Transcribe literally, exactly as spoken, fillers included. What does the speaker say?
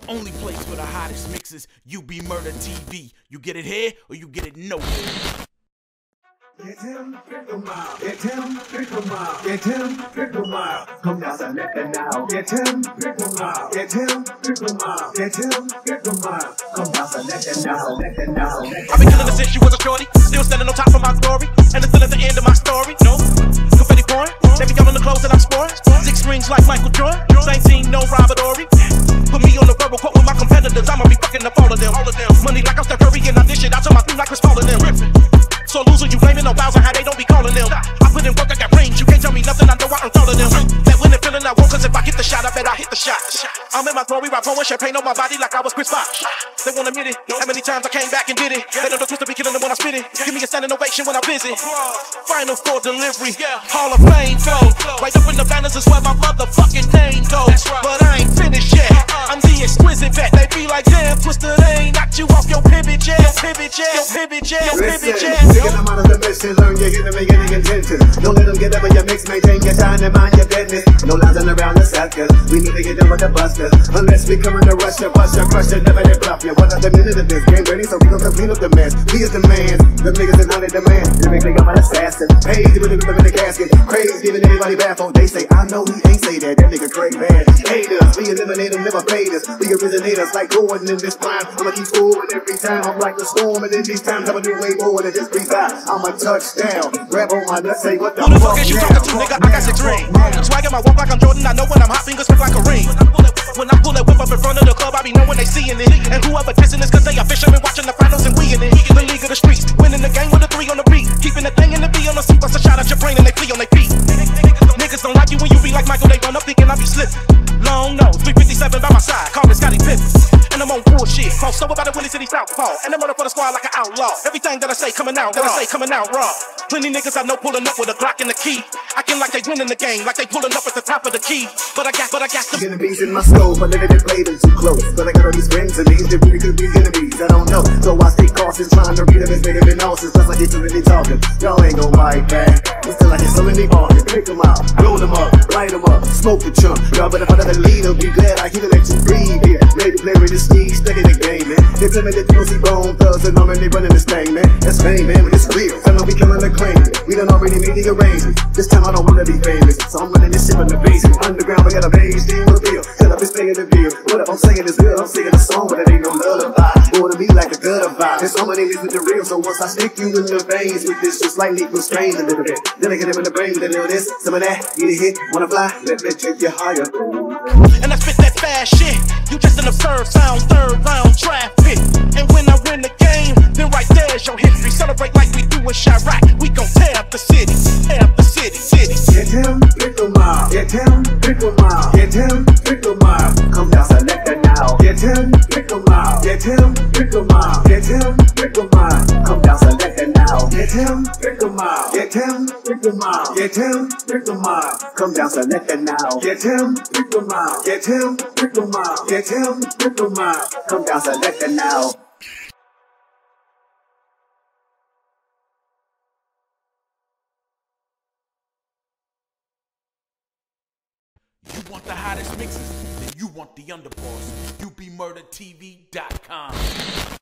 only place for the hottest mixes, UBMurda T V. You get it here or you get it nowhere. Get him, pickle mile. Get him, pickle mile. Get him, pickle mile. Come down and let them now. Get him, pickle mile. Get him, pickle mile. Get him, pickle mile. Come down and let them now. Let them now. I've been killing the since you was a shorty, still standing on top of my glory, and it's still at the end of my story. No, confetti pouring, they be on the clothes that I'm sporting. Six rings like Michael Jordan, same team, no rivalry. Put me on the verbal quote with my competitors, I'ma be fucking up all of them. All of them. Money like I'm Steph Curry, and I dish it out to my team like Chris Paul and them. So loser, you blaming no bows on how they don't be calling them. I put in work, I got range, you can't tell me nothing, I know I earned all of them. That winning feeling I want, cause if I hit the shot, I bet I hit the shot. I'm in my glory, right, pouring champagne on my body like I was Chris Bosh. They wanna admit it, how many times I came back and did it. They know the Twista be killing them when I spit it. Give me a standing ovation when I visit. Final score delivery, Hall of Fame flow. Right up in the banners is where my motherfucking name goes. But I ain't finished yet, I'm the exquisite vet. They be like, damn, Twista, they ain't knocked you off your pivot jet. Pivot jet, pivot jet, pivot jet. Get them out of the mission, learn you're getting beginning intention. Don't let them get up in your mix, maintain your time and mind your business. No lines around the suckers, we need to get done with the busters. Unless we come in to rush ya, bust ya, crush ya, never let bluff ya. What are the minute of this game ready, so we gon' clean up the mess. We is the man, the niggas is not in demand. They make me up an assassin, paid to put him in the casket. Crazy, giving anybody baffled. They say, I know he ain't say that, that nigga crazy bad. Haters, we eliminate them, never fade us. We originate us like Gordon in this prime. I'ma keep forward every time, I'm like the storm. And in these times, I'ma do way more than just breathe out. I'ma touchdown, grab on my nuts, say what the fuck. Who the fuck fuck is you now? talking to, nigga? I got six rings. Swag in my walk like I'm Jordan, I know when I'm hot, fingers flip like a ring. When I pull that whip up in front of the club, I be knowing they seeing it. And whoever dissing is cause they are fishermen watching the finals and we in it. The league of the streets, winning the game with a three on the beat. Keeping the thing in the B on the seat, bust a shot at your brain and they flee on their feet. Niggas don't like you when you be like Michael, they run up thinking I be slipping. Long nose, three fifty-seven by my side, call me Scotty Pippen. And I'm on bullshit, crossed over by the Willie City Southpaw. And I'm running for the squad like an outlaw. Everything that I say coming out, that I say coming out raw. Plenty niggas I know pulling up with a Glock and a key. Acting like they winning the game, like they pulling up at the top of the key. But I got, but I got the Getting beats in my skull, but they didn't play them too close. But I got all these friends and these that really could be enemies. I don't know, so I stay cautious, trying to read them as bigger than horses. Plus I get to really talking, y'all ain't gon' bite back. It's still like it's so many bargains. Pick them out, roll them up, light them up, smoke the chunk. Y'all better find another leader, be glad I can let you breathe here. Maybe play with the ski, stuck in the game, man. They tell me that you see bone thugs and I'm really running this thing, man. That's fame, man, but it's real. I know we coming to claim it. We done already made the arrangements. This time I don't wanna be famous, so I'm running this shit from the basement. Underground, we got a beige team reveal. Shut up, it's paying the bill. What up, I'm singing this good, I'm singing a song, but it ain't no lullaby. Wanna be like a gutter vibe. There's so many niggas with the real, so once I stick you in the veins with this, just slightly constrained a little bit. Then I get him in the brain with a little this, some of that. Get a hit, wanna fly, let me take you higher. and I spit that fast shit. You just an absurd sound, third round traffic. And when I win the game, then right there's your history. Celebrate like we do in Chirac. We gon' tear up the city, tear up the city, city. Get him, pickle mile. Get him, pickle mile. Get him, pickle mile. Come down, select that now. Get him, pickle mile. Get him, pickle mile. Get him, pickle mile. Come down, select that now. Get him, pickle mile. Get him, pickle mile. Get him, pickle mile. Come down, select that now. Get him, pickle mile. Get him, pickle mile. Get him, pickle mile. Come down, select that now. You want the hottest mixes? Then you want the underboss. U B Murda T V dot com.